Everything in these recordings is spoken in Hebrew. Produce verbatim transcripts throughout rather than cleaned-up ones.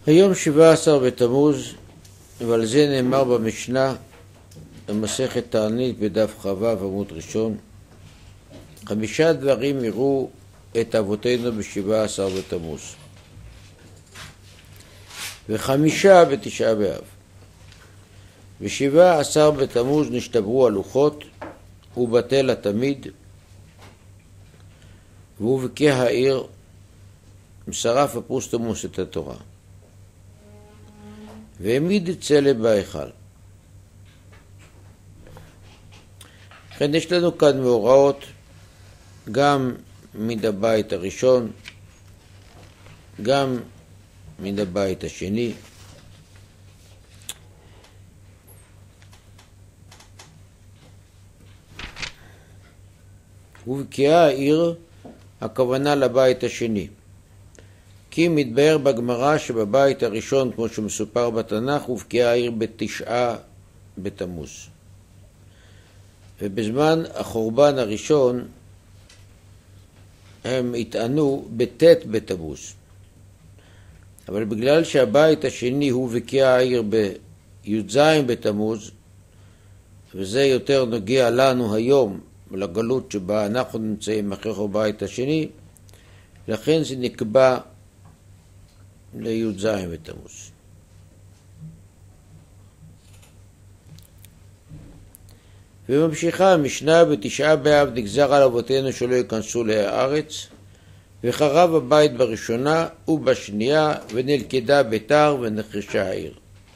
היום שבעה עשר בתמוז, ועל זה נאמר במשנה, במסכת תענית בדף חווה עמוד ראשון, חמישה דברים יראו את אבותינו בשבעה עשר בתמוז, וחמישה בתשעה באב. בשבעה עשר בתמוז נשתברו הלוחות, ובטל התמיד, והובקע העיר, שרף אפוסטמוס את התורה, והעמיד צלם בהיכל. לכן יש לנו כאן מאורעות גם מן הבית הראשון, גם מן הבית השני. ובקעה העיר, הכוונה לבית השני. כי מתבאר בגמרא שבבית הראשון, כמו שמסופר בתנ"ך, ובקעה העיר בתשעה בתמוז. ובזמן החורבן הראשון הם התענו בתת בתמוז. אבל בגלל שהבית השני הוא ובקעה העיר בי"ז בתמוז, וזה יותר נוגע לנו היום, לגלות שבה אנחנו נמצאים אחרי הבית השני, לכן זה נקבע לי"ז בתמוז. וממשיכה המשנה, בתשעה באב נגזר על אבותינו שלא ייכנסו לארץ, וחרב הבית בראשונה ובשנייה, ונלכדה ביתר ונחרשה העיר.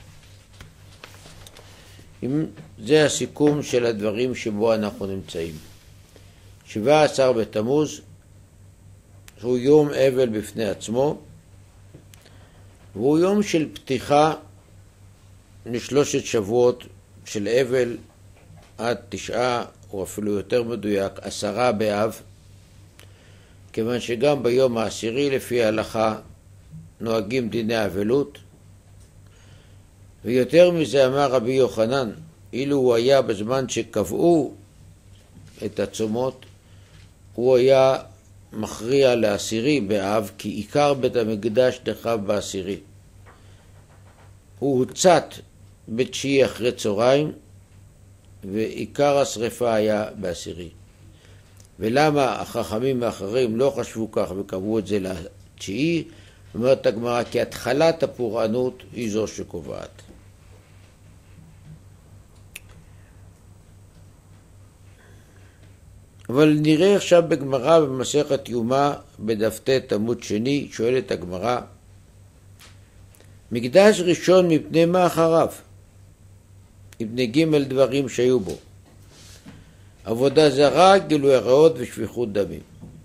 זה הסיכום של הדברים שבו אנחנו נמצאים. שבעה עשר בתמוז הוא יום אבל בפני עצמו, והוא יום של פתיחה לשלושת שבועות של אבל עד תשעה, או אפילו יותר מדויק, עשרה באב, כיוון שגם ביום העשירי לפי ההלכה נוהגים דיני אבלות. ויותר מזה אמר רבי יוחנן, אילו הוא היה בזמן שקבעו את הצומות, הוא היה מכריע לעשירי באב, כי עיקר בית המקדש נחרב בעשירי. הוא הוצת בתשיעי אחרי צהריים, ועיקר השריפה היה בעשירי. ולמה החכמים האחרים לא חשבו כך וקבעו את זה לתשיעי? אומרת הגמרא, כי התחלת הפורענות היא זו שקובעת. אבל נראה עכשיו בגמרא במסכת יומא בדף ט' עמוד שני, שואלת הגמרא, מקדש ראשון מפני מה אחריו? מפני ג' דברים שהיו בו, עבודה זרה, גילוי עריות ושפיכות דמים.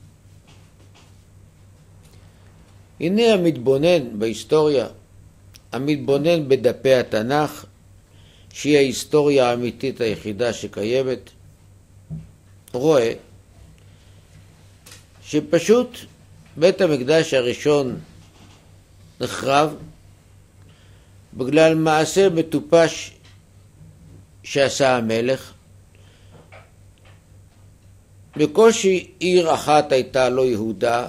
הנה המתבונן בהיסטוריה, המתבונן בדפי התנ"ך, שהיא ההיסטוריה האמיתית היחידה שקיימת, רואה שפשוט בית המקדש הראשון נחרב בגלל מעשה מטופש שעשה המלך. בקושי עיר אחת הייתה לו יהודה,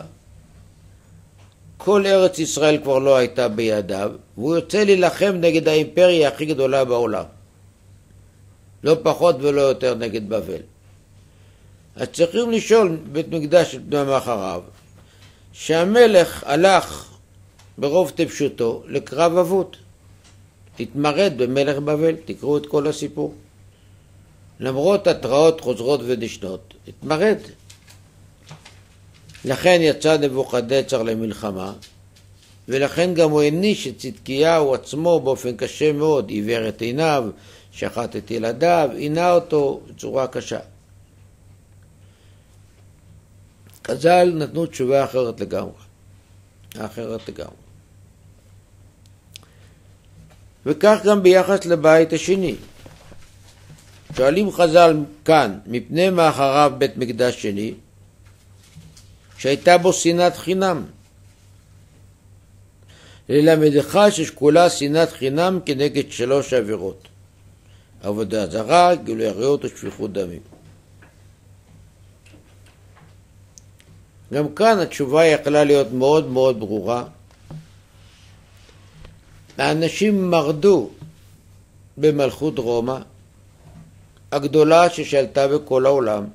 כל ארץ ישראל כבר לא הייתה בידיו, והוא יוצא להילחם נגד האימפריה הכי גדולה בעולם, לא פחות ולא יותר נגד בבל. אז צריכים לשאול בית מקדש את בני אחריו, שהמלך הלך ברוב טיפשותו לקרב אבות, התמרד במלך בבל. תקראו את כל הסיפור, למרות התראות חוזרות ונשנות התמרד. לכן יצא נבוכדנצר למלחמה, ולכן גם הוא העניש את צדקיהו עצמו באופן קשה מאוד, עיוור את עיניו, שחט את ילדיו, עינה אותו בצורה קשה. חז"ל נתנו תשובה אחרת לגמרי, אחרת לגמרי. וכך גם ביחס לבית השני. שואלים חז"ל כאן, מפני מה אחריו בית מקדש שני, שהייתה בו שנאת חינם. ללמדך ששקולה שנאת חינם כנגד שלוש עבירות, עבודה זרה, גילוי עריות ושפיכות דמים. גם כאן התשובה יכלה להיות מאוד מאוד ברורה, האנשים מרדו במלכות רומא, הגדולה ששלטה בכל העולם.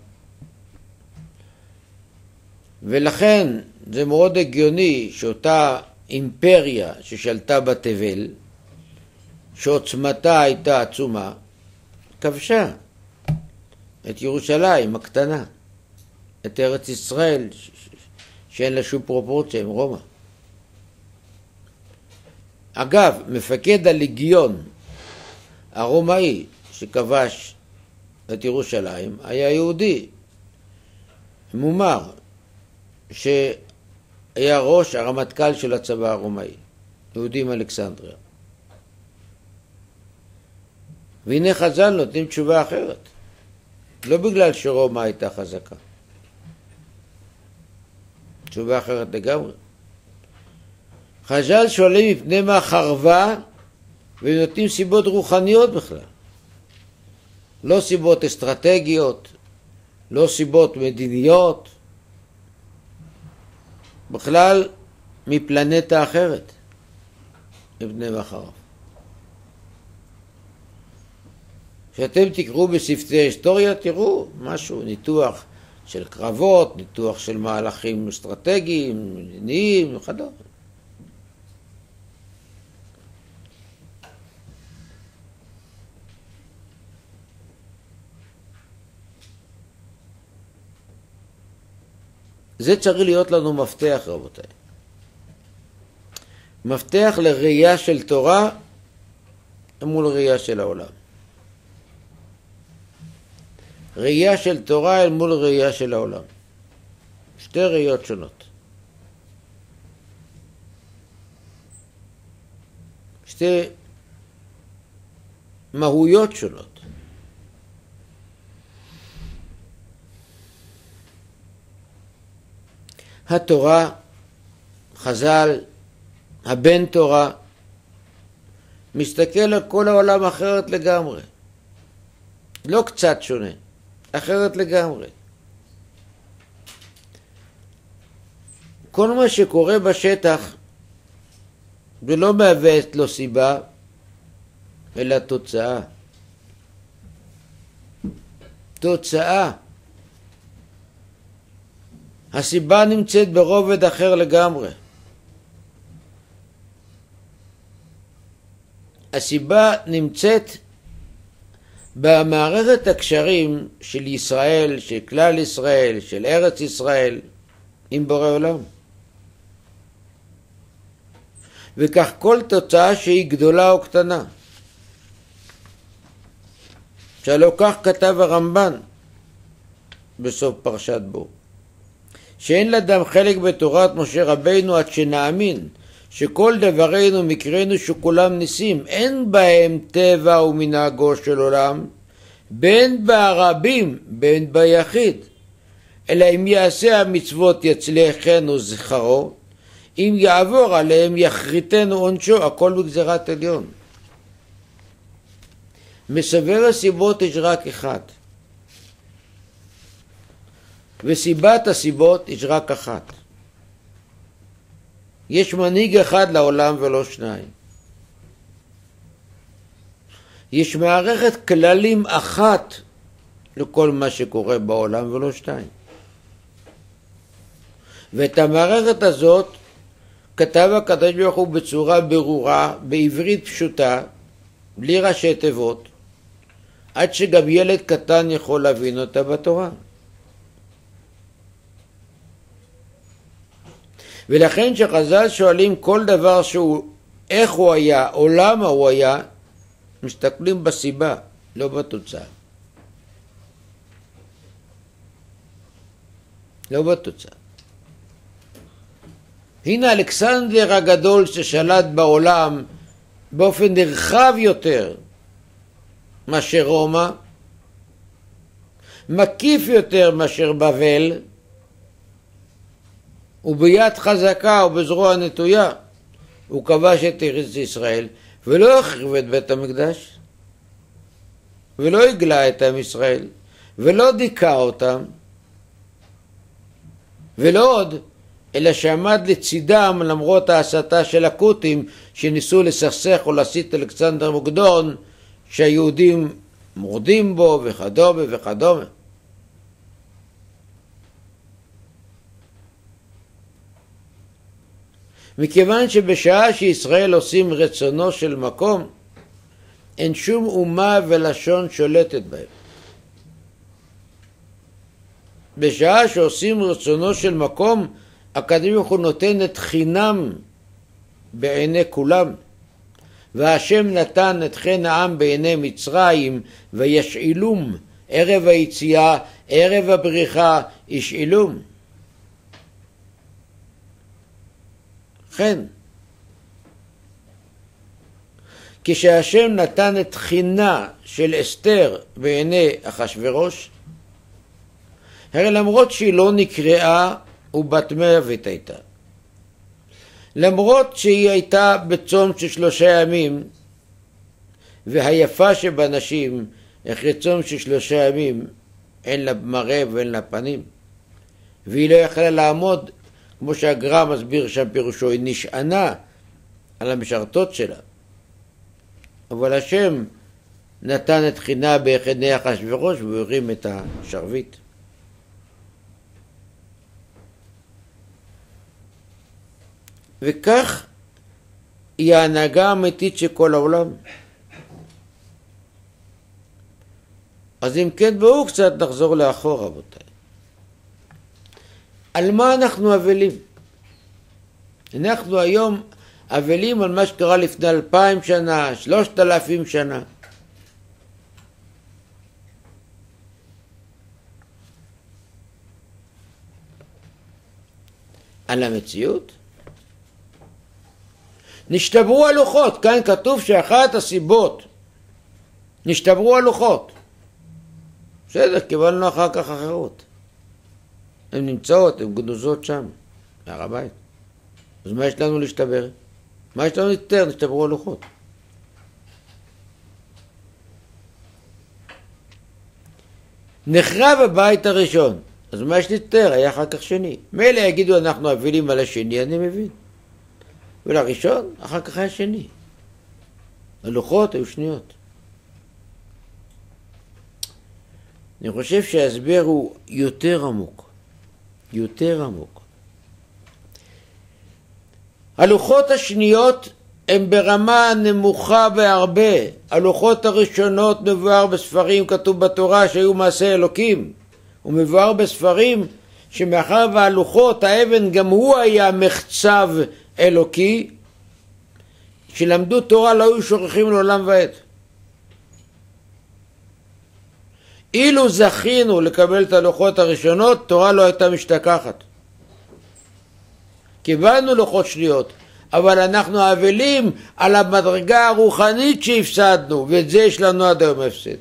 ולכן זה מאוד הגיוני שאותה אימפריה ששלטה בתבל, שעוצמתה הייתה עצומה, כבשה את ירושלים הקטנה, את ארץ ישראל, שאין לה שום פרופורציה עם רומא. אגב, מפקד הלגיון הרומאי שכבש את ירושלים היה יהודי מומר, שהיה ראש הרמטכ"ל של הצבא הרומאי, יהודי מאלכסנדריה. והנה חז"ל נותנים תשובה אחרת, לא בגלל שרומא הייתה חזקה, תשובה אחרת לגמרי. חז"ל שואלים מפני מה חרבה, ונותנים סיבות רוחניות בכלל, לא סיבות אסטרטגיות, לא סיבות מדיניות, בכלל מפלנטה אחרת, מפני מה חרב. כשאתם תקראו בספרי היסטוריה, תראו משהו, ניתוח של קרבות, ניתוח של מהלכים אסטרטגיים, מדיניים וכדומה. זה צריך להיות לנו מפתח, רבותיי. מפתח לראייה של תורה מול ראייה של העולם. ראייה של תורה אל מול ראייה של העולם. שתי ראיות שונות. שתי מהויות שונות. התורה, חז"ל, הבן תורה, מסתכל על כל העולם אחרת לגמרי. לא קצת שונה, אחרת לגמרי. כל מה שקורה בשטח זה לא מהווה לו סיבה, אלא תוצאה. תוצאה. הסיבה נמצאת ברובד אחר לגמרי. הסיבה נמצאת במערכת הקשרים של ישראל, של כלל ישראל, של ארץ ישראל, עם בורא עולם. וכך כל תוצאה שהיא גדולה או קטנה. שלא כך כתב הרמב"ן בסוף פרשת בו. שאין לאדם חלק בתורת משה רבינו עד שנאמין שכל דברינו מקראנו שכולם ניסים, אין בהם טבע ומנהגו של עולם, בין ברבים בין ביחיד, אלא אם יעשה המצוות יצליח חן וזכרו, אם יעבור עליהם יחריתנו עונשו, הכל בגזרת עליון. מסבר הסיבות יש רק אחד, וסיבת הסיבות יש רק אחת. יש מנהיג אחד לעולם ולא שניים. יש מערכת כללים אחת לכל מה שקורה בעולם ולא שתיים. ואת המערכת הזאת כתב הקדוש ברוך הוא בצורה ברורה, בעברית פשוטה, בלי ראשי תיבות, עד שגם ילד קטן יכול להבין אותה בתורה. ולכן שחז"ל שואלים כל דבר שהוא איך הוא היה או למה הוא היה, מסתכלים בסיבה, לא בתוצאה. לא בתוצאה. הנה אלכסנדר הגדול ששלט בעולם באופן נרחב יותר מאשר רומא, מקיף יותר מאשר בבל, וביד חזקה ובזרוע נטויה הוא כבש את ארץ ישראל, ולא החריב את בית המקדש, ולא הגלה את עם ישראל, ולא דיכא אותם, ולא עוד, אלא שעמד לצידם למרות ההסתה של הכותים שניסו לסכסך או להסית אלכסנדר מוקדון שהיהודים מורדים בו וכדומה וכדומה. מכיוון שבשעה שישראל עושים רצונו של מקום, אין שום אומה ולשון שולטת בהם. בשעה שעושים רצונו של מקום, הקדוש ברוך הוא נותן את חינם בעיני כולם. והשם נתן את חן העם בעיני מצרים, וישאילום, ערב היציאה, ערב הבריחה, ישאילום. כן. כשהשם נתן את חינה של אסתר בעיני אחשוורוש, הרי למרות שהיא לא נקראה ובת מוות הייתה, למרות שהיא הייתה בצום של שלושה ימים, והיפה שבנשים אחרי צום של שלושה ימים אין לה מראה ואין לה פנים, והיא לא יכלה לעמוד, כמו שהגר"א מסביר שם פירושו, היא נשענה על המשרתות שלה. אבל השם נתן את חינה בעיני אחשוורוש והוא הרים את השרביט. וכך היא ההנהגה האמיתית של כל העולם. אז אם כן, בואו קצת נחזור לאחור, רבותיי. על מה אנחנו אבלים? אנחנו היום אבלים על מה שקרה לפני אלפיים שנה, שלושת אלפים שנה. על המציאות? נשתברו הלוחות, כאן כתוב שאחת הסיבות נשתברו הלוחות. בסדר, קיבלנו אחר כך אחרות. הן נמצאות, הן גנוזות שם, בהר הבית. אז מה יש לנו להשתבר? מה יש לנו יותר? נשתברו הלוחות. נחרב הבית הראשון, אז מה יש יותר? היה אחר כך שני. מילא יגידו אנחנו אבלים על השני, אני מבין. ולראשון, אחר כך היה שני. הלוחות היו שניות. אני חושב שההסבר הוא יותר עמוק. יותר עמוק. הלוחות השניות הם ברמה נמוכה בהרבה. הלוחות הראשונות מבואר בספרים, כתוב בתורה שהיו מעשה אלוקים. הוא מבואר בספרים שמאחר והלוחות, האבן גם הוא היה מחצב אלוקי, שלמדו תורה לא היו שוכחים לעולם ועד. אילו זכינו לקבל את הלוחות הראשונות, תורה לא הייתה משתכחת. קיבלנו לוחות שניות, אבל אנחנו אבלים על המדרגה הרוחנית שהפסדנו, ואת זה יש לנו עד היום הפסד.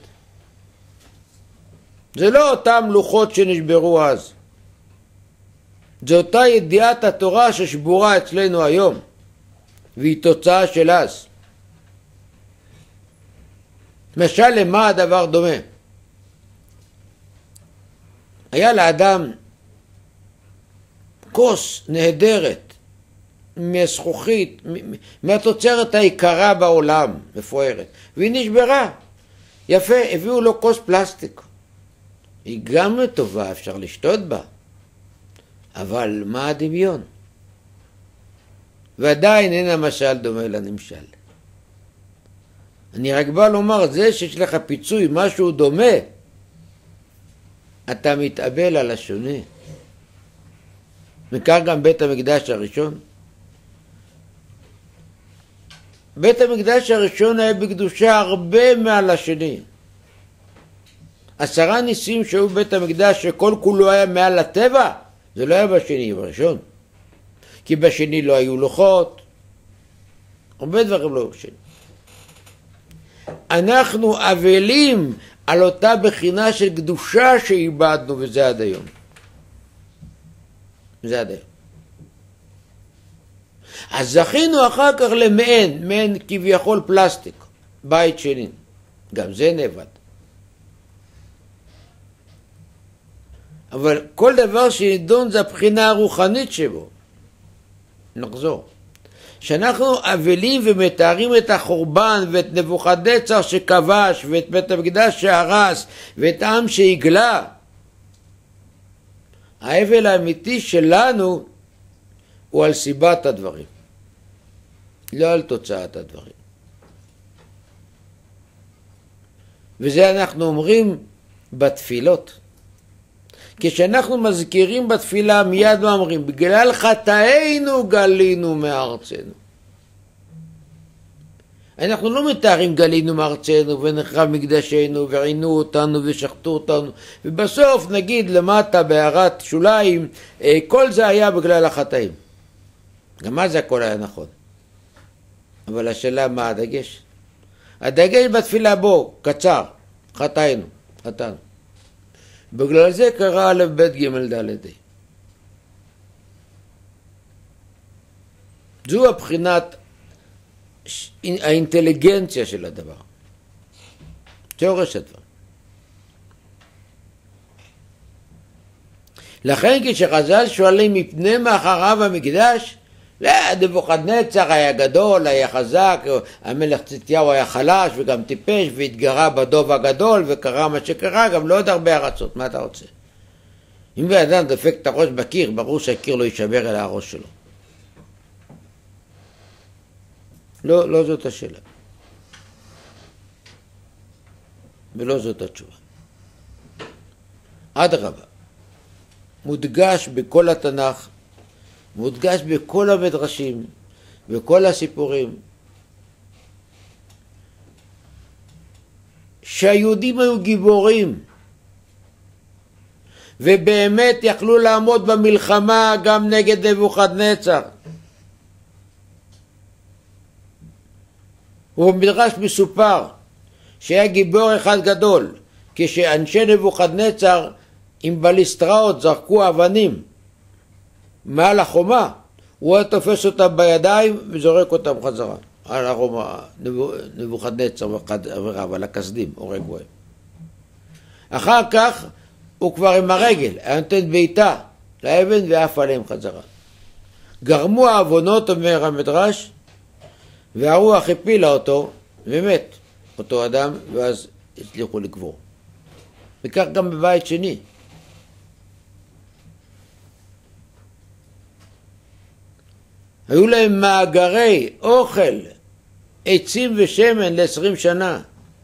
זה לא אותם לוחות שנשברו אז. זה אותה ידיעת התורה ששבורה אצלנו היום, והיא תוצאה של אז. משל למה הדבר דומה? היה לאדם כוס נהדרת, מזכוכית, מהתוצרת היקרה בעולם, מפוארת, והיא נשברה. יפה, הביאו לו כוס פלסטיק. היא גם טובה, אפשר לשתות בה. אבל מה הדמיון? ועדיין אין המשל דומה לנמשל. אני רק בא לומר, זה שיש לך פיצוי, משהו דומה, אתה מתאבל על השונה. וכך גם בית המקדש הראשון. בית המקדש הראשון היה בקדושה הרבה מעל השני. עשרה ניסים שהיו בבית המקדש שכל כולו היה מעל הטבע, זה לא היה בשני, בראשון. כי בשני לא היו לוחות, הרבה דברים לא בשני. אנחנו אבלים על אותה בחינה של קדושה שאיבדנו, וזה עד היום. זה עד היום. אז זכינו אחר כך למעין, מעין כביכול פלסטיק, בית שני. גם זה נאבד. אבל כל דבר שנידון זה הבחינה הרוחנית שבו. נחזור. שאנחנו אבלים ומתארים את החורבן ואת נבוכדנצר שכבש ואת בית המקדש שהרס ואת העם שהגלה, האבל האמיתי שלנו הוא על סיבת הדברים, לא על תוצאת הדברים. וזה אנחנו אומרים בתפילות. כשאנחנו מזכירים בתפילה מיד אומרים, בגלל חטאינו גלינו מארצנו. אנחנו לא מתארים גלינו מארצנו ונחרב מקדשנו ועינו אותנו ושחטו אותנו, ובסוף נגיד למטה בהערת שוליים, כל זה היה בגלל החטאים. גם מה זה הכל היה נכון. אבל השאלה מה הדגש? הדגש בתפילה בו, קצר, חטאינו, חטאנו. בגלל זה קרא א' ב' ג' ד' ה'. זו הבחינת האינטליגנציה של הדבר. שורש הדבר. לכן כשחז"ל שואלים מפני מאחריו המקדש, לא, נבוכדנצר היה גדול, היה חזק, המלך צדקיהו היה חלש וגם טיפש והתגרה בדוב הגדול וקרה מה שקרה, גם לא עוד הרבה ארצות, מה אתה רוצה? אם באדם דופק את הראש בקיר, ברור שהקיר לא יישבר אל הראש שלו. לא, לא זאת השאלה. ולא זאת התשובה. אדרבה, מודגש בכל התנ"ך, מודגש בכל המדרשים, בכל הסיפורים, שהיהודים היו גיבורים, ובאמת יכלו לעמוד במלחמה גם נגד נבוכדנצר. ובמדרש מסופר שהיה גיבור אחד גדול, כשאנשי נבוכדנצר עם בליסטראות זרקו אבנים מעל החומה, הוא היה תופס אותם בידיים וזורק אותם חזרה על החומה. נבוכדנצר וחבריו, על הכסדים, הורג בהם. אחר כך הוא כבר עם הרגל, היה נותן בעיטה לאבן ואף עליהם חזרה. גרמו העוונות, אומר המדרש, והרוח הפילה אותו ומת אותו אדם, ואז הצליחו לקבור. וכך גם בבית שני. היו להם מאגרי אוכל, עצים ושמן ל-עשרים שנה.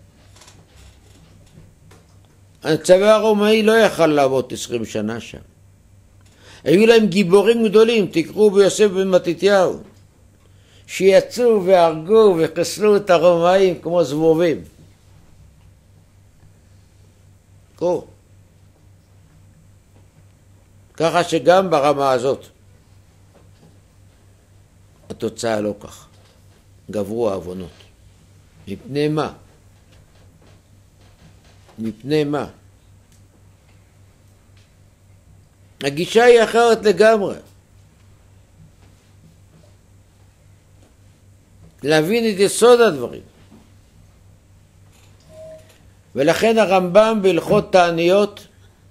הצבא הרומאי לא יכל לעבוד עשרים שנה שם. היו להם גיבורים גדולים, תקראו ביוסף בן מתתיהו, שיצאו והרגו וחסלו את הרומאים כמו זבובים. קראו. ככה שגם ברמה הזאת התוצאה לא כך. גברו העוונות. מפני מה? מפני מה? הגישה היא אחרת לגמרי. להבין את יסוד הדברים. ולכן הרמב"ם בהלכות תעניות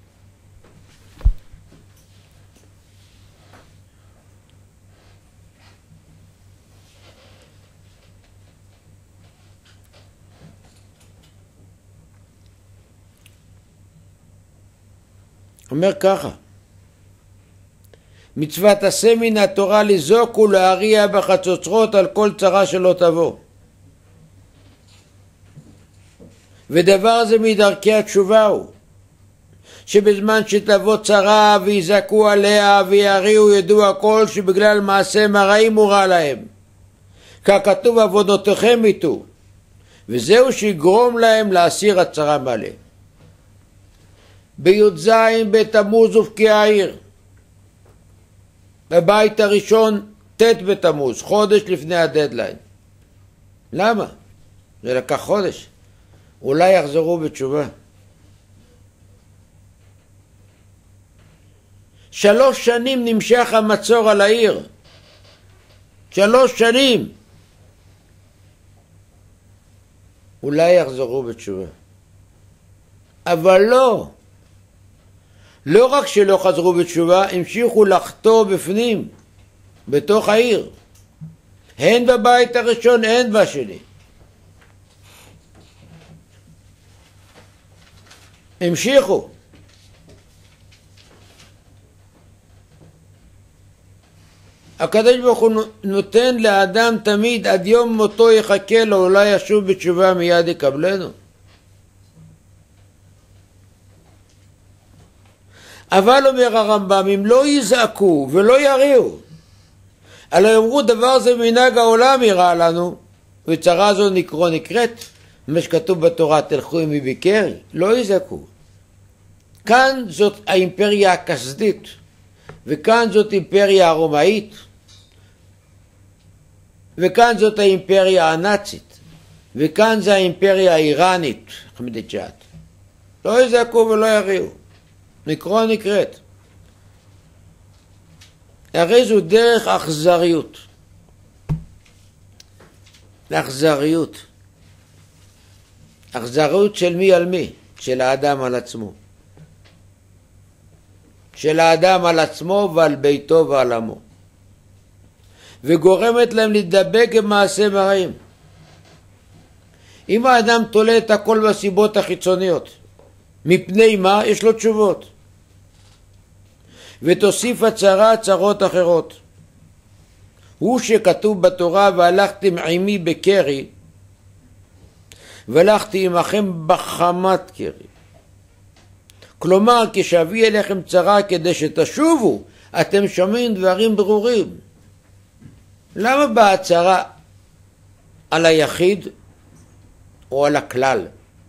אומר ככה, מצוות עשה מן התורה לזעוק ולהריע בחצוצרות על כל צרה שלא תבוא. ודבר זה מדרכי התשובה הוא, שבזמן שתבוא צרה ויזעקו עליה ויריעו ידעו הכל שבגלל מעשה מרעים הוא רע להם. ככתוב עוונותיכם יטו, וזהו שיגרום להם להסיר הצרה מלא. בי"ז בתמוז ובקיע העיר, בבית הראשון ט' בתמוז, חודש לפני הדדליין. למה? זה לקח חודש. אולי יחזרו בתשובה. שלוש שנים נמשך המצור על העיר. שלוש שנים. אולי יחזרו בתשובה. אבל לא. לא רק שלא חזרו בתשובה, המשיכו לחטוא בפנים. בתוך העיר. הן בבית הראשון, הן בשני. המשיכו. הקדוש ברוך הוא נותן לאדם תמיד עד יום מותו יחכה לו, אולי ישוב בתשובה מיד יקבלנו. אבל אומר הרמב"ם, אם לא יזעקו ולא יריעו, אלא יאמרו דבר זה מנהג העולם יראה לנו, וצרה זו נקרא נקראת, מה שכתוב בתורה, תלכו עמי בקרי, לא יזעקו. כאן זאת האימפריה הכסדית, וכאן זאת אימפריה הרומאית, וכאן זאת האימפריה הנאצית, וכאן זה האימפריה האיראנית, אחמדינג'אד. לא יזעקו ולא יריעו, נקרא נקראת. הרי זו דרך אכזריות. אכזריות. אכזריות של מי על מי? של האדם על עצמו. של האדם על עצמו ועל ביתו ועל עמו. וגורמת להם להידבק במעשה מרעים. אם האדם תולה את הכל בסיבות החיצוניות, מפני מה? יש לו תשובות. ותוסיף הצרה צרות אחרות. הוא שכתוב בתורה, והלכתם עמי בקרי, והלכתי עמכם בחמת קרי. כלומר, כשאביא אליכם צרה כדי שתשובו, אתם שומעים דברים ברורים. למה באה הצרה על היחיד או על הכלל?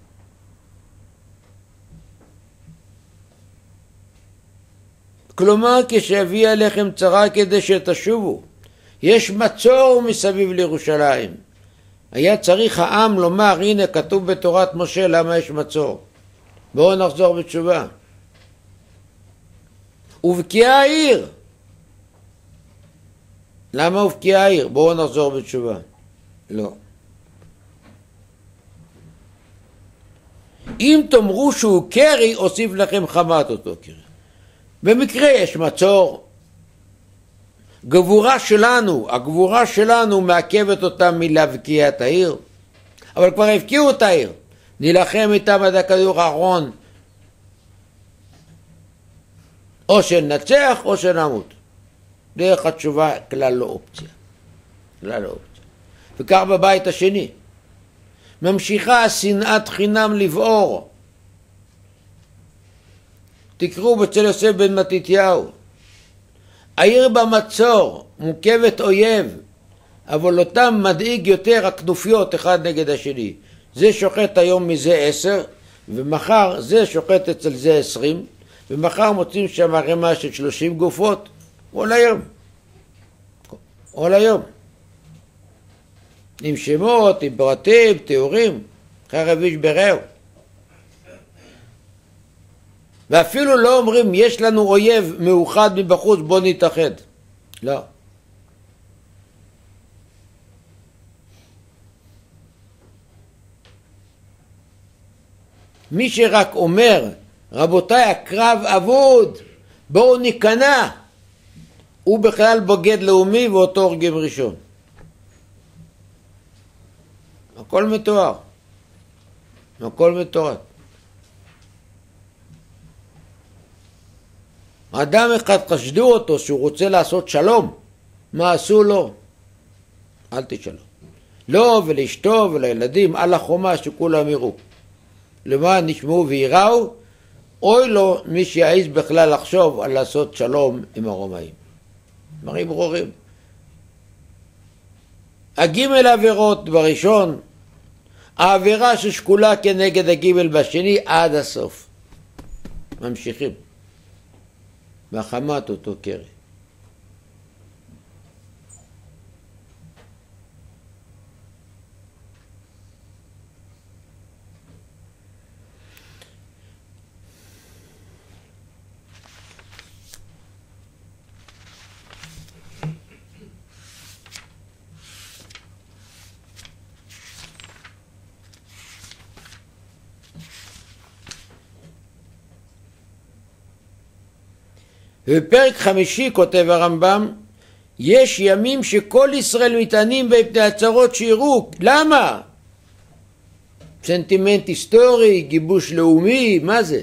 כלומר, כשאביא אליכם צרה כדי שתשובו, יש מצור מסביב לירושלים. היה צריך העם לומר, הנה כתוב בתורת משה למה יש מצור. בואו נחזור בתשובה. ובקיעה העיר. למה ובקיעה העיר? בואו נחזור בתשובה. לא. אם תאמרו שהוא קרי, אוסיף לכם חמת אותו קרי. במקרה יש מצור. גבורה שלנו, הגבורה שלנו מעכבת אותם מלהבקיע את העיר. אבל כבר הבקיעו את העיר. נלחם איתם עד הכדור האחרון. או שנצח או שנמות. דרך התשובה כלל לא אופציה. כלל לא אופציה. וכך בבית השני. ממשיכה שנאת חינם לבעור. תקראו בצל יוסף בן מתתיהו. העיר במצור, מוקבת אויב, אבל אותם מדאיג יותר הכנופיות אחד נגד השני. זה שוחט היום מזה עשר, ומחר זה שוחט אצל זה עשרים, ומחר מוצאים שם רמה של שלושים גופות, כל היום. כל היום. עם שמות, עם פרטים, תיאורים, חרב איש ברעהו. ואפילו לא אומרים, יש לנו אויב מאוחד מבחוץ, בוא נתאחד. לא. מי שרק אומר, רבותיי, הקרב אבוד, בואו ניכנע, הוא בכלל בוגד לאומי ואותו הורגים ראשון. הכל מתואר. הכל מתואר. אדם אחד חשדו אותו שהוא רוצה לעשות שלום. מה עשו לו? אל תשלום. לא ולאשתו ולילדים על החומה שכולם יראו. למען נשמעו ויראו, אוי לו מי שיעז בכלל לחשוב על לעשות שלום עם הרומאים. דברים ברורים. הגימל עבירות בראשון, העבירה ששקולה כנגד הגימל בשני עד הסוף. ממשיכים. בחמת אותו קרי. ובפרק חמישי כותב הרמב"ם, יש ימים שכל ישראל מתענים בפני הצרות שיראו. למה? סנטימנט היסטורי, גיבוש לאומי, מה זה?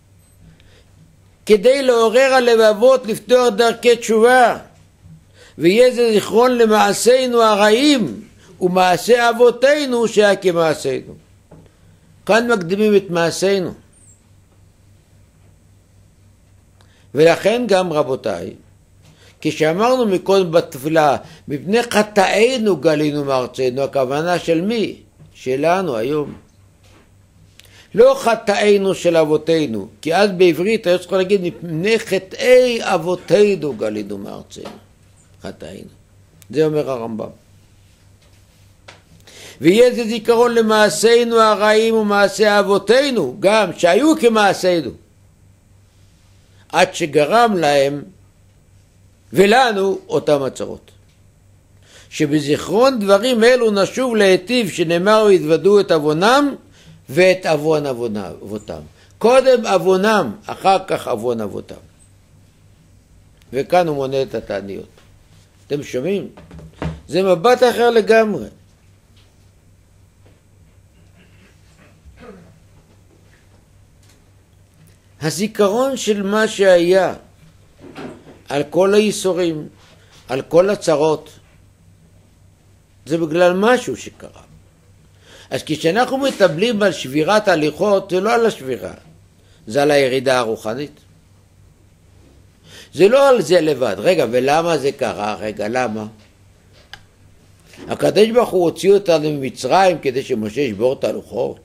כדי לעורר הלבבות לפתוח דרכי תשובה, ויהיה זה זיכרון למעשינו הרעים ומעשה אבותינו שהיה כמעשינו. כאן מקדימים את מעשינו. ולכן גם רבותיי, כשאמרנו מקודם בתפילה, מפני חטאינו גלינו מארצנו, הכוונה של מי? שלנו היום. לא חטאינו של אבותינו, כי אז בעברית היה צריך להגיד מפני חטאי אבותינו גלינו מארצנו. חטאינו. זה אומר הרמב"ם. ויהיה זה זיכרון למעשינו הרעים ומעשי אבותינו, גם שהיו כמעשינו, עד שגרם להם ולנו אותם הצרות. שבזיכרון דברים אלו נשוב להיטיב, שנאמר והתוודו את עוונם ואת עוון אבותם. קודם עוונם, אחר כך עוון אבותם. וכאן הוא מונה את התעניות. אתם שומעים? זה מבט אחר לגמרי. הזיכרון של מה שהיה, על כל הייסורים, על כל הצרות, זה בגלל משהו שקרה. אז כשאנחנו מטבלים על שבירת הליכות, זה לא על השבירה, זה על הירידה הרוחנית. זה לא על זה לבד. רגע, ולמה זה קרה? רגע, למה? הקדוש ברוך הוא הוציא אותנו ממצרים כדי שמשה ישבור את הלוחות.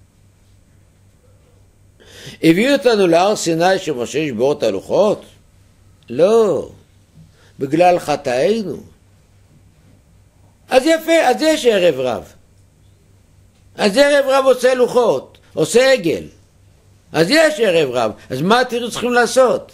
הביאו אותנו להר סיני שמשה ישבור את הלוחות? לא, בגלל חטאינו. אז יפה, אז יש ערב רב. אז ערב רב עושה לוחות, עושה עגל. אז יש ערב רב. אז מה אתם צריכים לעשות?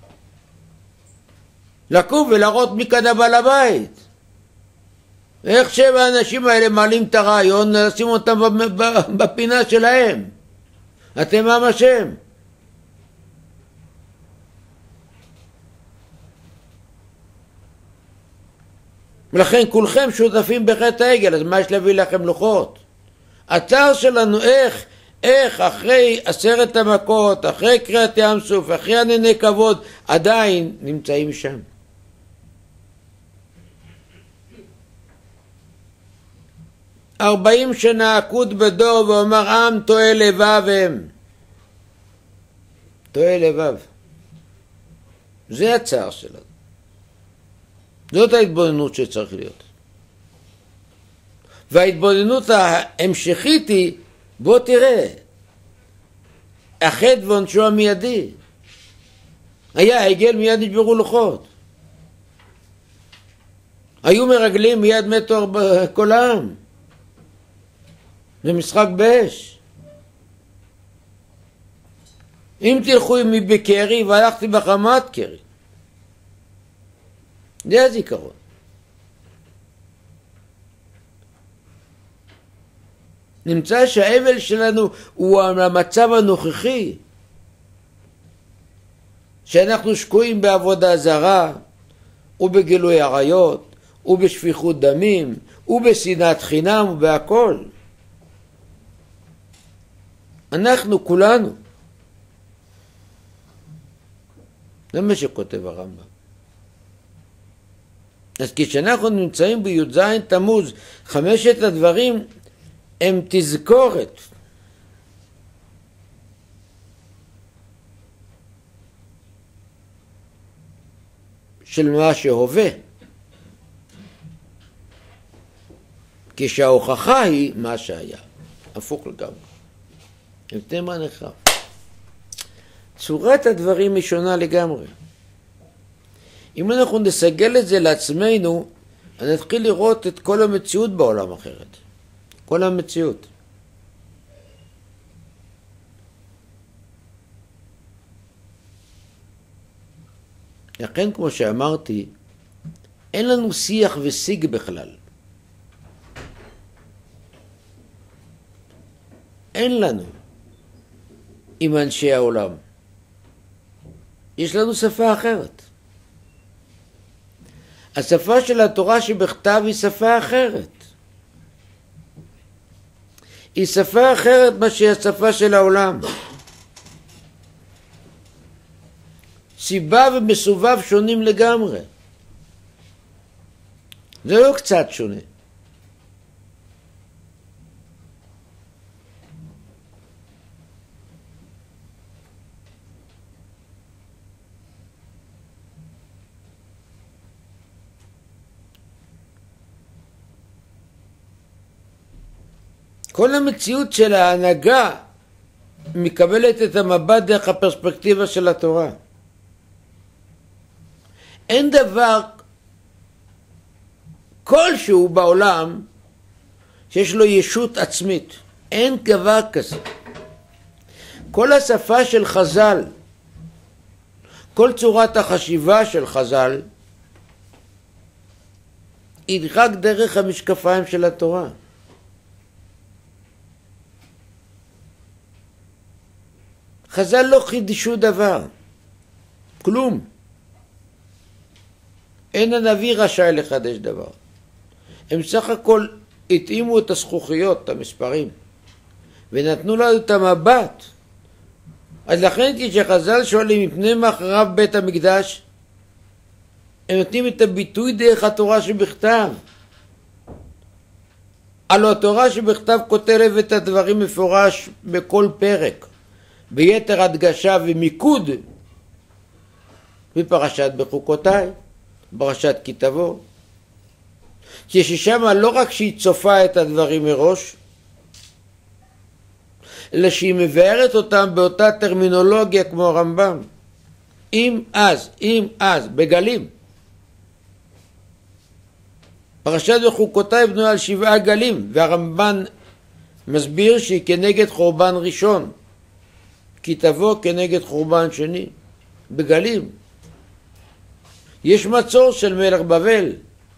לקום ולראות מי קנה בעל הבית. איך שבע האנשים האלה מעלים את הרעיון, לשים אותם בפינה שלהם. אתם עם השם. ולכן כולכם שותפים בחטא העגל, אז מה יש להביא לכם לוחות? הצער שלנו איך, איך אחרי עשרת המכות, אחרי קריאת ים סוף, אחרי ענני כבוד, עדיין נמצאים שם. ארבעים שנה עקוד בדור ואומר עם טועה לבב הם. טועה לבב. זה הצער שלנו. זאת ההתבוננות שצריך להיות. וההתבוננות ההמשכית היא, בוא תראה, החטא ועונשו המיידי. היה עגל, מיד נשברו לוחות. היו מרגלים, מיד מתו כל העם. זה משחק באש. אם תלכו עמי בקרי והלכתי בחמת קרי. זה הזיכרון. נמצא שהאבל שלנו הוא המצב הנוכחי, שאנחנו שקועים בעבודה זרה ובגילוי עריות ובשפיכות דמים ובשנאת חינם ובהכל. אנחנו כולנו. זה מה שכותב הרמב"ם. אז כשאנחנו נמצאים בי"ז תמוז, חמשת הדברים הם תזכורת. של מה שהווה. כשההוכחה היא מה שהיה. הפוך לגמרי. הבנתם מה נחרב. צורת הדברים היא שונה לגמרי. אם אנחנו נסגל את זה לעצמנו, נתחיל לראות את כל המציאות בעולם אחרת. כל המציאות. לכן, כמו שאמרתי, אין לנו שיח ושיג בכלל. אין לנו עם אנשי העולם. יש לנו שפה אחרת. השפה של התורה שבכתב היא שפה אחרת. היא שפה אחרת מה שהיא השפה של העולם. סיבה ומסובב שונים לגמרי. זה לא קצת שונה. כל המציאות של ההנהגה מקבלת את המבט דרך הפרספקטיבה של התורה. אין דבר כלשהו בעולם שיש לו ישות עצמית. אין דבר כזה. כל השפה של חז"ל, כל צורת החשיבה של חז"ל, היא רק דרך המשקפיים של התורה. חז"ל לא חידשו דבר, כלום. אין הנביא רשאי לחדש דבר. הם סך הכל התאימו את הזכוכיות, את המספרים, ונתנו לנו את המבט. אז לכן כשחז"ל שואלים מפני מה חרב בית המקדש, הם נותנים את הביטוי דרך התורה שבכתב. הלוא התורה שבכתב כותבת את הדברים מפורש בכל פרק, ביתר הדגשה ומיקוד, בפרשת בחוקותיי, פרשת כי תבוא, ששם לא רק שהיא צופה את הדברים מראש, אלא שהיא מבארת אותם באותה טרמינולוגיה כמו הרמב"ם. אם אז, אם אז, בגלים. פרשת בחוקותיי בנויה על שבעה גלים, והרמב"ן מסביר שהיא כנגד חורבן ראשון, כי תבוא כנגד חורבן שני, בגלים. יש מצור של מלך בבל.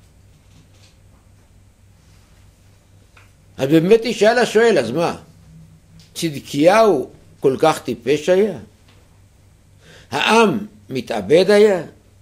אז באמת ישאל השואל, אז מה? צדקיהו כל כך טיפש היה? העם מתאבד היה?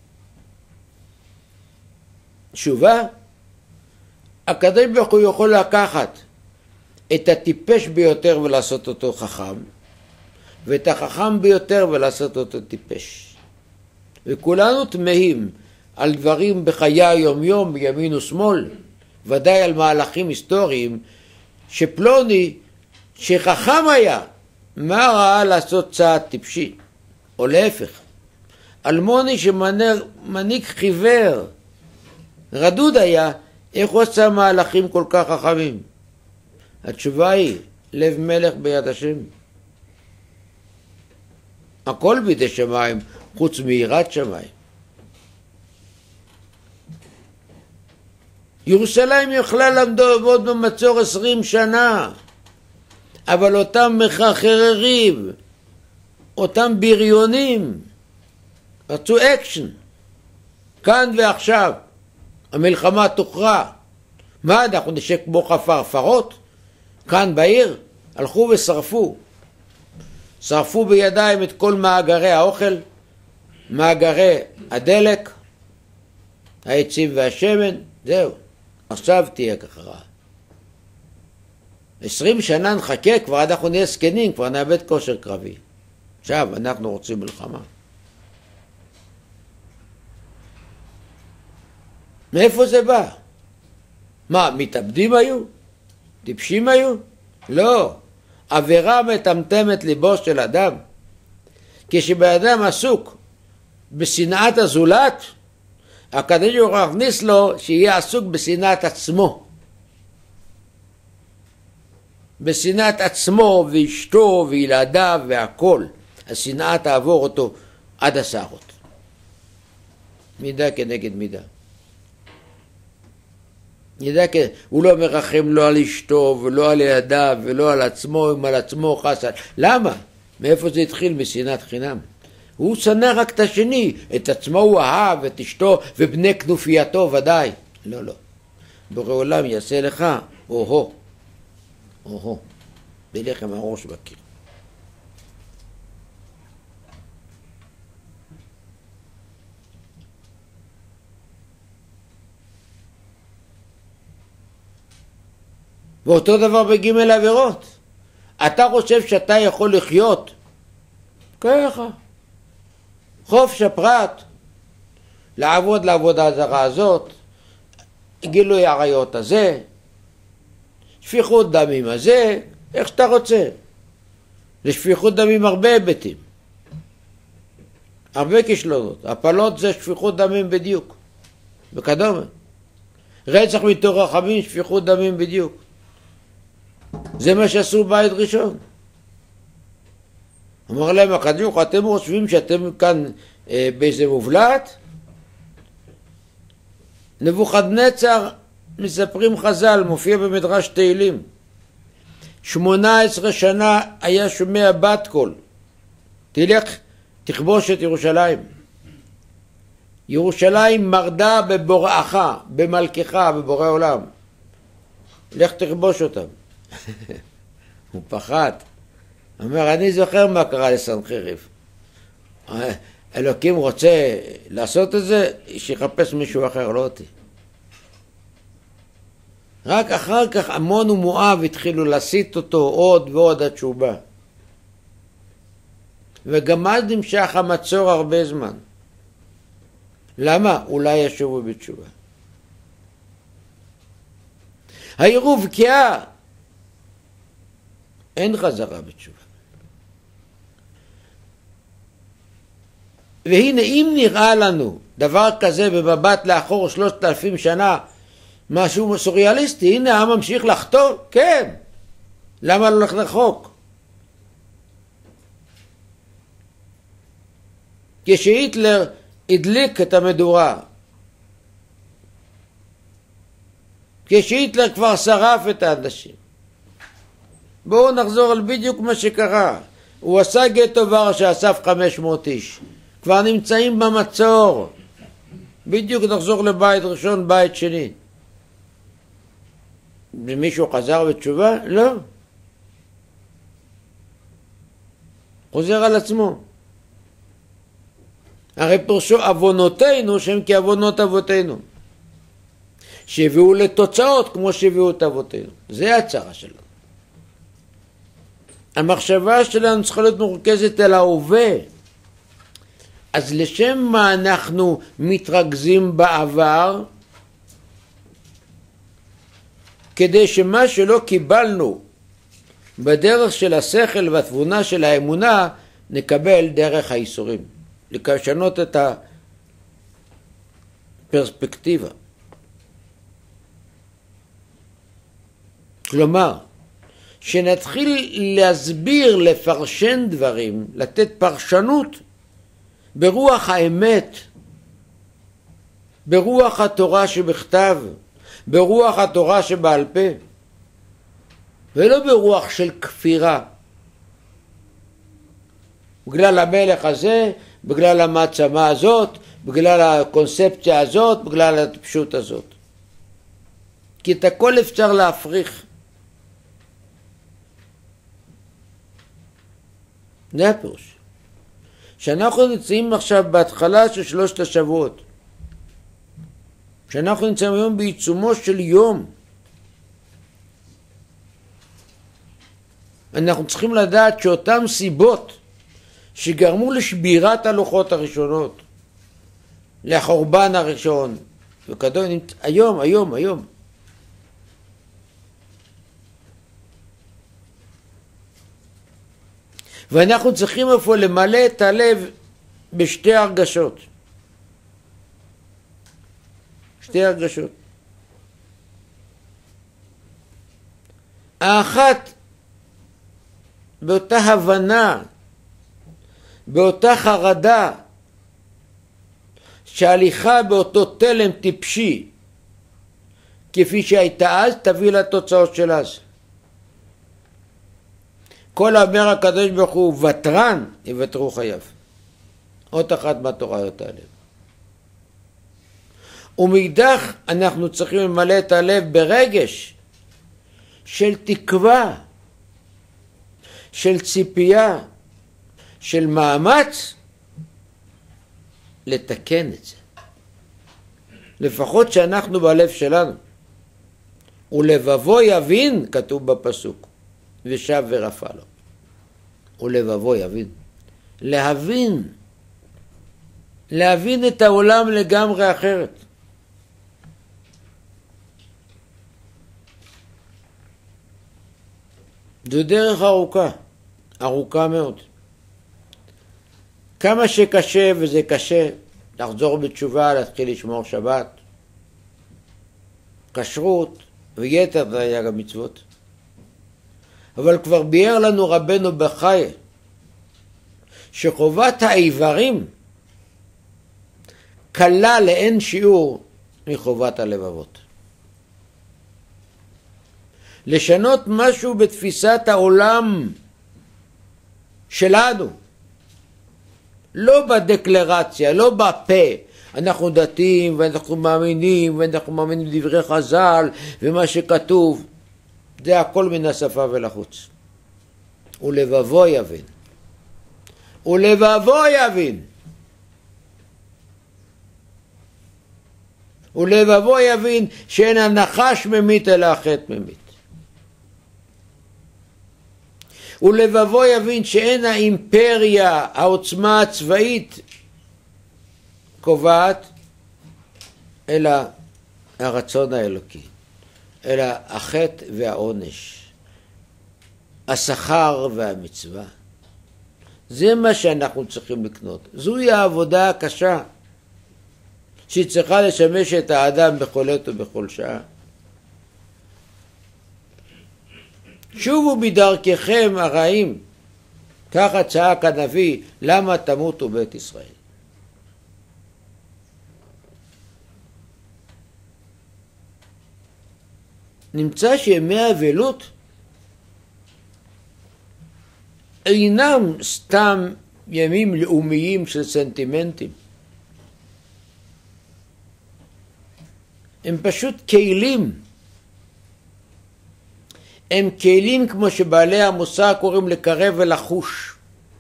תשובה, הקדוש ברוך הוא יכול לקחת את הטיפש ביותר ולעשות אותו חכם, ואת החכם ביותר ולעשות אותו טיפש. וכולנו תמהים על דברים בחיי היום-יום, בימין ושמאל, ודאי על מהלכים היסטוריים, שפלוני שחכם היה, מה ראה לעשות צעד טיפשי? או להפך, אלמוני שמנהיג חיוור, רדוד היה, איך הוא עשה מהלכים כל כך חכמים? התשובה היא, לב מלך ביד השם. הכל בידי שמיים, חוץ מיראת שמיים. ירושלים יכלה לעמוד במצור עשרים שנה, אבל אותם מחרחרים, אותם בריונים, רצו אקשן, כאן ועכשיו. המלחמה תוכרע. מה, אנחנו נשק כמו חפרפרות? כאן בעיר הלכו ושרפו. שרפו בידיים את כל מאגרי האוכל, מאגרי הדלק, העצים והשמן, זהו. עכשיו תהיה ככה. עשרים שנה נחכה, כבר אנחנו נהיה סקנים, כבר נאבד כושר קרבי. עכשיו אנחנו רוצים מלחמה. מאיפה זה בא? מה, מתאבדים היו? טיפשים היו? לא. עבירה מטמטמת ליבו של אדם. כשבאדם עסוק בשנאת הזולת, הקדוש ברוך הוא הכניס לו שיהיה עסוק בשנאת עצמו. בשנאת עצמו ואשתו וילדיו והכל. השנאה תעבור אותו עד השערות. מידה כנגד מידה. ידע כי הוא לא מרחם לא על אשתו ולא על ילדיו ולא על עצמו, אם על עצמו חסד. למה? מאיפה זה התחיל? משנאת חינם. הוא שנא רק את השני, את עצמו הוא אהב, את אשתו ובני כנופייתו ודאי. לא, לא. בורא עולם יעשה לך, או-הו, או-הו, בלך עם הראש בקיר. ואותו דבר בגימל עבירות. אתה חושב שאתה יכול לחיות ככה, חופש הפרט, לעבוד לעבודה הזרה הזאת, גילוי עריות הזה, שפיכות דמים הזה, איך שאתה רוצה. לשפיכות דמים הרבה היבטים, הרבה כישלונות. הפלות זה שפיכות דמים בדיוק, וכדומה. רצח מתוך רחמים, שפיכות דמים בדיוק. זה מה שעשו בית ראשון. אמר להם הקדוש, אתם חושבים שאתם כאן אה, באיזה מובלעת? נבוכדנצר, מספרים חז"ל, מופיע במדרש תהילים, שמונה עשרה שנה היה שומע בת קול, תלך תכבוש את ירושלים. ירושלים מרדה בבוראך, במלכך, בבורא עולם. לך תכבוש אותם. הוא פחד. אומר, אני זוכר מה קרה לסנחריב. אלוקים רוצה לעשות את זה, שיחפש מישהו אחר, לא אותי. רק אחר כך עמון ומואב התחילו להסית אותו עוד ועוד עד שהוא בא. וגם אז נמשך המצור הרבה זמן. למה? אולי ישובו בתשובה. העירוב בקיעה, אין חזרה בתשובה. והנה, אם נראה לנו דבר כזה במבט לאחור שלושת אלפים שנה, משהו סוריאליסטי, הנה העם ממשיך לחתור, כן. למה לא הולך רחוק? כשהיטלר הדליק את המדורה, כשהיטלר כבר שרף את האנשים, בואו נחזור על בדיוק מה שקרה. הוא עשה גטו ורשה, אסף חמש מאות איש, כבר נמצאים במצור. בדיוק נחזור לבית ראשון, בית שני. ומישהו חזר בתשובה? לא. חוזר על עצמו. הרי פרשו אבונותינו שהם כאבונות אבותינו, שהביאו לתוצאות כמו שהביאו את אבותינו. זה הצרה שלנו. המחשבה שלנו צריכה להיות מורכזת אל ההווה. אז לשם מה אנחנו מתרכזים בעבר? כדי שמה שלא קיבלנו בדרך של השכל והתבונה של האמונה, נקבל דרך האיסורים. לשנות את הפרספקטיבה. כלומר, שנתחיל להסביר, לפרשן דברים, לתת פרשנות ברוח האמת, ברוח התורה שבכתב, ברוח התורה שבעל פה, ולא ברוח של כפירה. בגלל המלך הזה, בגלל המעצמה הזאת, בגלל הקונספציה הזאת, בגלל הטיפשות הזאת. כי את הכל אפשר להפריך. זה הפירוש. שאנחנו נמצאים עכשיו בהתחלה של שלושת השבועות. שאנחנו נמצאים היום בעיצומו של יום. אנחנו צריכים לדעת שאותם סיבות שגרמו לשבירת הלוחות הראשונות, לחורבן הראשון, וכדומה, היום, היום, היום. ואנחנו צריכים איפה למלא את הלב בשתי הרגשות. שתי הרגשות. האחת, באותה הבנה, באותה חרדה, שההליכה באותו תלם טיפשי, כפי שהייתה אז, תביא לתוצאות של אז. כל האומר הקדוש ברוך הוא ותרן, יוותרו חייו. עוד אחת מהתורה אותה לב. ומאידך אנחנו צריכים למלא את הלב ברגש של תקווה, של ציפייה, של מאמץ לתקן את זה. לפחות שאנחנו בלב שלנו ולבבו יבין, כתוב בפסוק, ושב ורפא לו. ולבבו יבין. להבין. להבין את העולם לגמרי אחרת. זו דרך ארוכה, ארוכה מאוד. כמה שקשה, וזה קשה, לחזור בתשובה, להתחיל לשמור שבת, כשרות ויתר תרי"ג המצוות. אבל כבר ביאר לנו רבנו בחיי, שחובת האיברים קלה לאין שיעור מחובת הלבבות. לשנות משהו בתפיסת העולם שלנו, לא בדקלרציה, לא בפה, אנחנו דתיים ואנחנו מאמינים ואנחנו מאמינים בדברי חז"ל ומה שכתוב, זה הכל מן השפה ולחוץ. ולבבו יבין. ולבבו יבין. ולבבו יבין שאין הנחש ממית אלא החטא ממית. ולבבו יבין שאין האימפריה, העוצמה הצבאית קובעת, אלא הרצון האלוקי, אלא החטא והעונש, השכר והמצווה. זה מה שאנחנו צריכים לקנות. זוהי העבודה הקשה שהיא צריכה לשמש את האדם בכל עת ובכל שעה. שובו בדרככם הרעים, ככה צעק הנביא, למה תמותו בית ישראל? נמצא שימי האבלות אינם סתם ימים לאומיים של סנטימנטים. הם פשוט כלים. הם כלים כמו שבעלי המוסר קוראים לקרב ולחוש.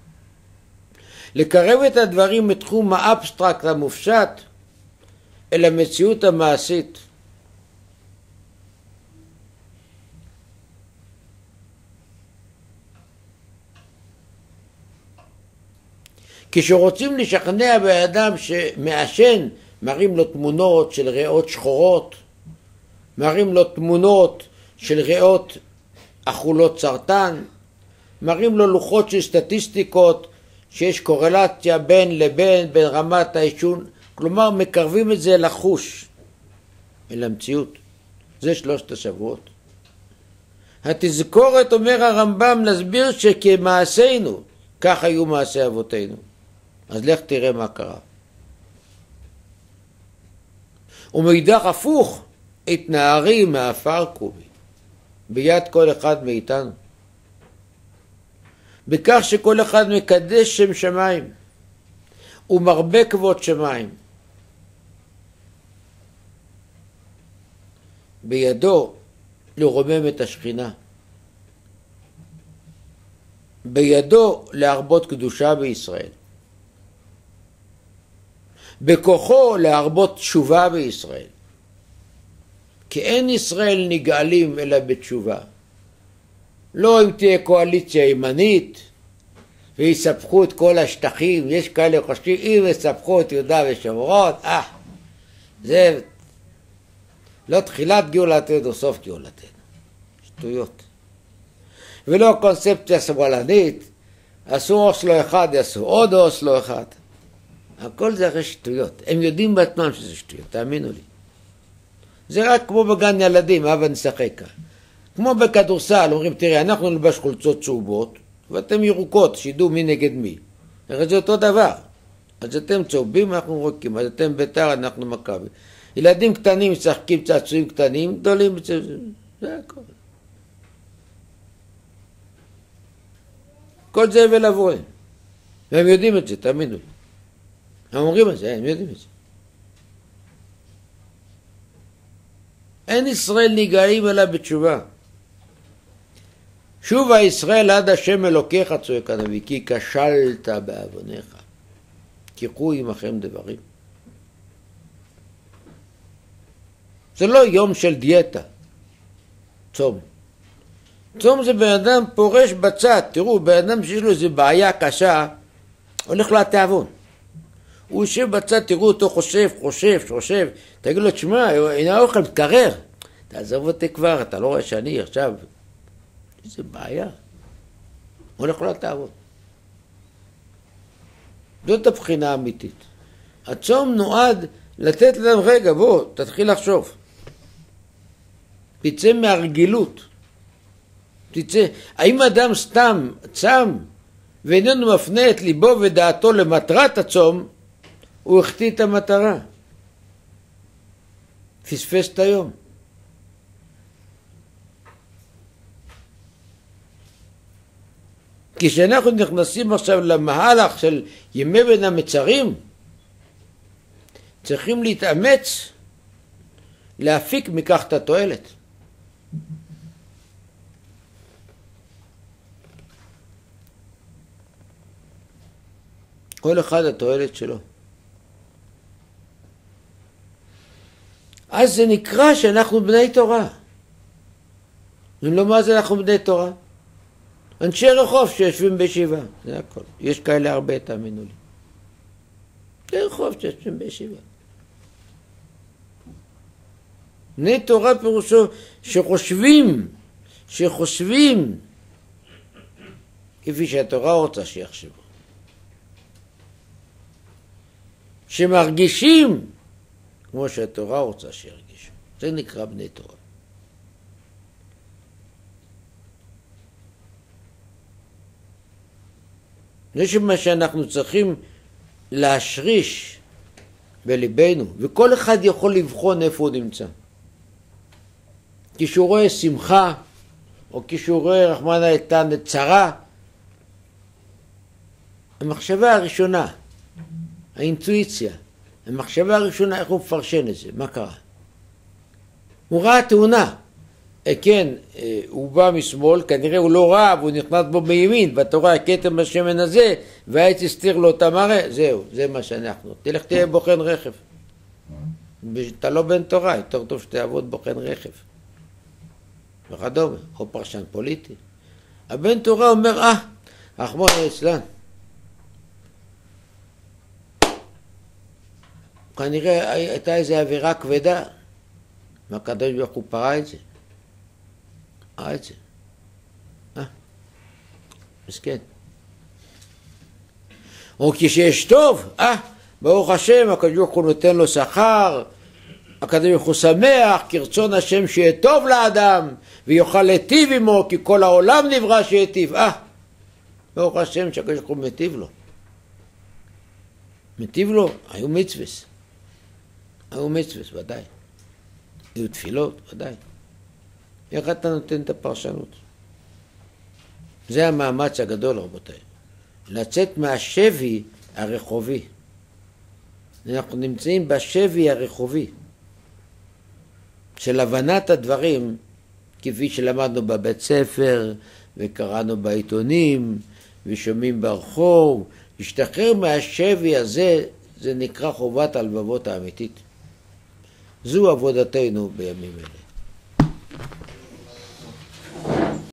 לקרב את הדברים מתחום האבסטרקט המופשט אל המציאות המעשית. כשרוצים לשכנע באדם שמעשן, מראים לו תמונות של ריאות שחורות, מראים לו תמונות של ריאות אכולות סרטן, מראים לו לוחות של סטטיסטיקות שיש קורלציה בין לבין, בין רמת העישון, כלומר מקרבים את זה לחוש, אל המציאות. זה שלושת השבועות. התזכורת, אומר הרמב"ם, להסביר שכמעשינו, כך היו מעשי אבותינו. אז לך תראה מה קרה. ומאידך הפוך, התנערי מעפר קומי, ביד כל אחד מאיתנו. בכך שכל אחד מקדש שם שמיים, ומרבה כבוד שמיים. בידו לרומם את השכינה. בידו להרבות קדושה בישראל. בכוחו להרבות תשובה בישראל. כי אין ישראל נגאלים אלא בתשובה. לא אם תהיה קואליציה ימנית ויספחו את כל השטחים, יש כאלה חושבים, אם יספחו את יהודה ושומרון, אה, זה לא תחילת גאולתנו, סוף גאולתנו. שטויות. ולא קונספציה שמאלנית, עשו אוסלו אחד, יעשו עוד אוסלו אחד. הכל זה הרי שטויות. הם יודעים בעצמם שזה שטויות, תאמינו לי. זה רק כמו בגן ילדים, אבא נשחק כאן. כמו בכדורסל, אומרים, תראה, אנחנו נלבש חולצות צהובות, ואתם ירוקות, שידעו מי נגד מי. הרי זה אותו דבר. אז אתם צהובים, אנחנו רוקים, אז אתם בית"ר, אנחנו מכבי. ילדים קטנים משחקים צעצועים קטנים, גדולים, זה הכל. כל זה הבל עבורם. והם יודעים את זה, תאמינו לי. הם אומרים את זה, הם יודעים את זה. אין ישראל נגאלים אלא בתשובה. שובה ישראל עד השם אלוקיך, צועק הנביא, כי כשלת בעווניך. כי קחו עמכם דברים. זה לא יום של דיאטה. צום. צום זה בן אדם פורש בצד. תראו, בן אדם שיש לו איזו בעיה קשה, הולך לו התיאבון. הוא יושב בצד, תראו אותו חושב, חושב, חושב. תגיד לו, תשמע, הנה האוכל מתקרר. תעזוב אותי כבר, אתה לא רואה שאני עכשיו... איזה בעיה. הולך לו התיאבון. זאת הבחינה האמיתית. הצום נועד לתת להם רגע, בוא, תתחיל לחשוב. תצא מהרגילות. תצא. האם אדם סתם צם ואיננו מפנה את ליבו ודעתו למטרת הצום, הוא החטיא את המטרה. פספס את היום. כשאנחנו נכנסים עכשיו למהלך של ימי בין המצרים, צריכים להתאמץ להפיק מכך את התועלת. כל אחד התועלת שלו. אז זה נקרא שאנחנו בני תורה. אם לא, מה זה אנחנו בני תורה? אנשי רחוב שיושבים בישיבה, זה הכל. יש כאלה הרבה, תאמינו לי. אנשי רחוב שיושבים בישיבה. בני תורה פירושו שחושבים, שחושבים, כפי שהתורה רוצה שיחשבו. שמרגישים, כמו שהתורה רוצה שירגישו. זה נקרא בני תורה. זה שמה שאנחנו צריכים להשריש בליבנו, וכל אחד יכול לבחון איפה הוא נמצא. כשהוא רואה שמחה, או כשהוא רואה רחמנא ליצלן צרה, המחשבה הראשונה, האינטואיציה, המחשבה הראשונה, איך הוא מפרשן את זה? מה קרה? הוא ראה תאונה. כן, הוא בא משמאל, כנראה הוא לא ראה, והוא נכנס בו מימין, ואתה רואה הכתם בשמן הזה, והעץ הסתיר לו את המראה, זהו, זה מה שאנחנו. תלך תהיה בוחן רכב. אתה לא בן תורה, יותר טוב שתעבוד בוחן רכב. וכדומה, או פרשן פוליטי. הבן תורה אומר, אה, רחמנא ליצלן. כנראה הייתה איזו עבירה כבדה, והקדוש ברוך הוא פרע את זה. אה, את זה. אה, מסכן. או כשיש טוב, אה, ברוך השם, הקדוש ברוך הוא נותן לו שכר, הקדוש ברוך הוא שמח, כרצון השם שיהיה טוב לאדם, ויוכל להיטיב עמו, כי כל העולם נברא שיטיב. אה, ברוך השם שהקדוש ברוך הוא מטיב לו. מטיב לו, היו מצווס. היו מצווס, ודאי. היו תפילות, ודאי. איך אתה נותן את הפרשנות? זה המאמץ הגדול, רבותיי. לצאת מהשבי הרחובי. אנחנו נמצאים בשבי הרחובי. של הבנת הדברים, כפי שלמדנו בבית ספר, וקראנו בעיתונים, ושומעים ברחוב. להשתחרר מהשבי הזה, זה נקרא חובת הלבבות האמיתית. זו עבודתנו בימים אלה.